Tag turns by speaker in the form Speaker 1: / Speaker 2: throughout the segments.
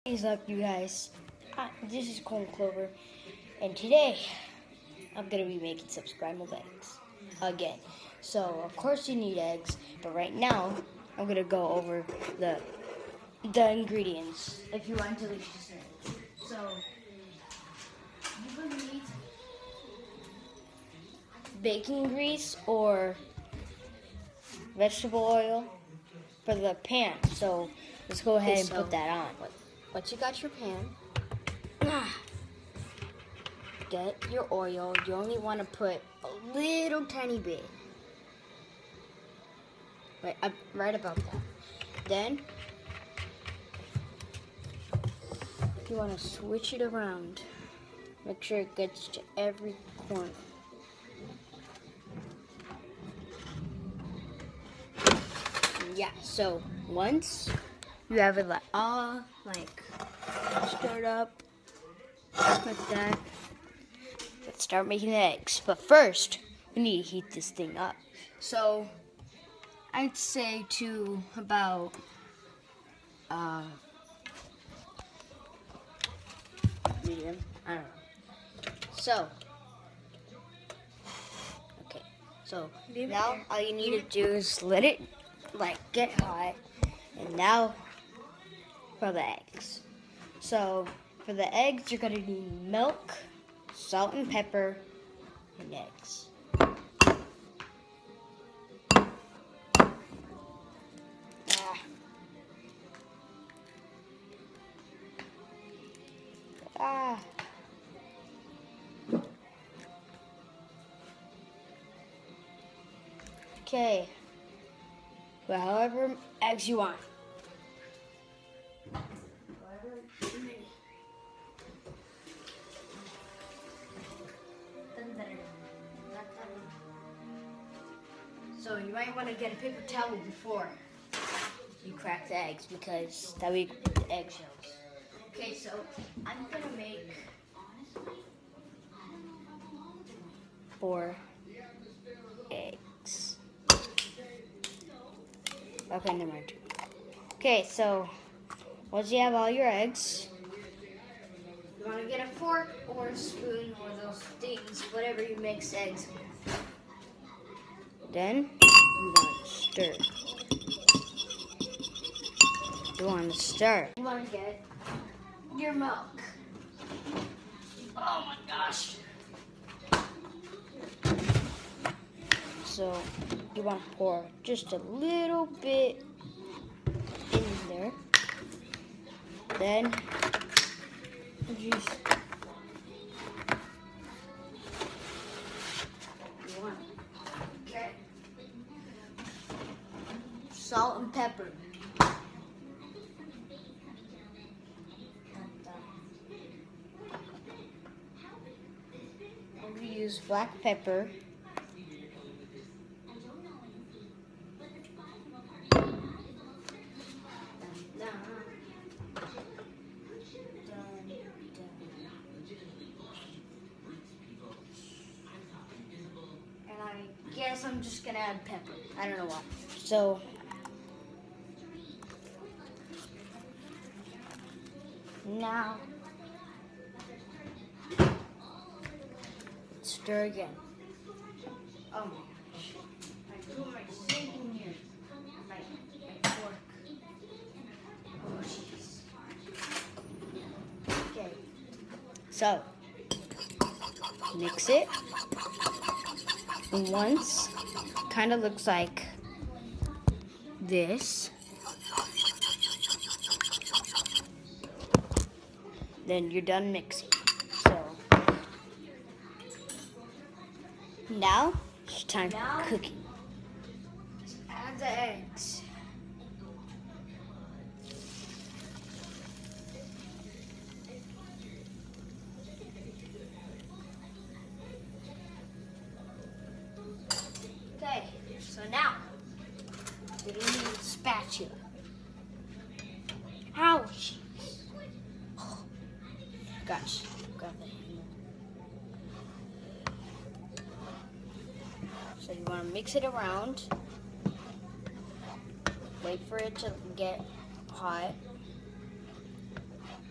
Speaker 1: What is up, you guys? This is Corn Clover, and today I'm gonna be making some scrambled eggs again. So of course you need eggs, but right now I'm gonna go over the ingredients. If you want delicious eggs, so you will need baking grease or vegetable oil for the pan. So let's go ahead and put that on.
Speaker 2: Once you got your pan, get your oil. You only want to put a little tiny bit. Right about that. Then you want to switch it around. Make sure it gets to every corner. Yeah, so once you have it all stirred up like that, let's start making the eggs. But first, we need to heat this thing up. So I'd say to about medium. I don't know. So okay. So now all you need to do is let it get hot. And now for the eggs. So for the eggs, you're gonna need milk, salt and pepper, and eggs. Okay. Well, however eggs you want. So you might want to get a paper towel before you crack the eggs, because that way you can put the eggshells. Okay, so I'm gonna make 4 eggs. Okay, never mind. Okay, so once you have all your eggs, you want to get a fork or a spoon or those things, whatever you mix eggs with. Then you want to stir. You want to stir. You want to get your milk. Oh my gosh. So you want to pour just a little bit in there. Then just you want to get salt and pepper. We use black pepper. Guess I'm just gonna add pepper. I don't know why. So now stir again. Oh my gosh! I put my sink in here. My fork. Oh jeez. Okay. So mix it. And once, kind of looks like this, then you're done mixing. So now it's time for cooking. Just add the eggs. Okay, so now we need a spatula. Ouch! Oh, gosh, grab the handle. So you want to mix it around. Wait for it to get hot.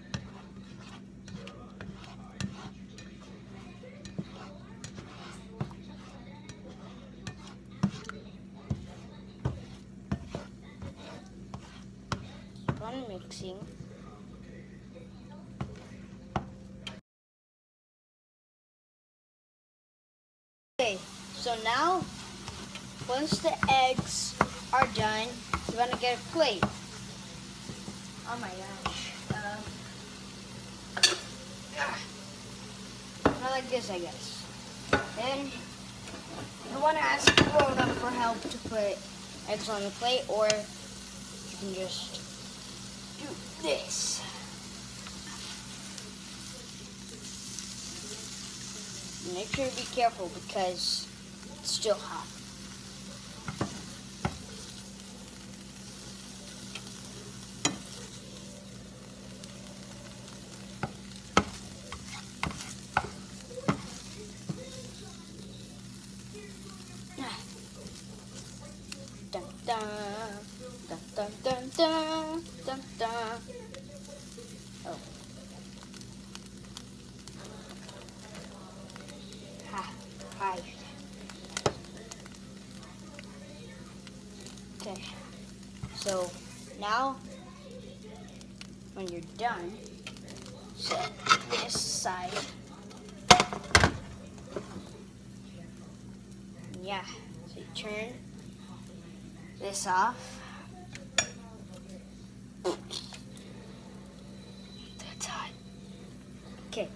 Speaker 2: mixing. Okay, so now, once the eggs are done, you're gonna get a plate. Oh my gosh. Not like this, I guess. Then, you wanna ask a grown-up for help to put eggs on the plate, or you can just do this. Make sure to be careful because it's still hot. Dun dun dun dun dun dun dun dun. Oh. Hi. Okay. So now, when you're done, set this aside. Yeah. So you turn this off. That's hot. Okay.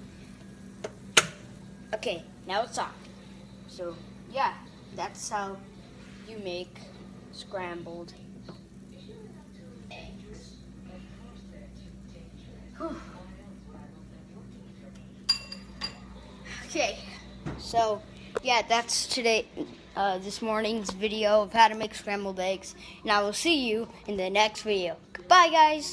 Speaker 2: Okay, now it's off. So, yeah, that's how you make scrambled eggs. Whew. Okay, so, yeah, that's this morning's video of how to make scrambled eggs. And I will see you in the next video. Goodbye, guys.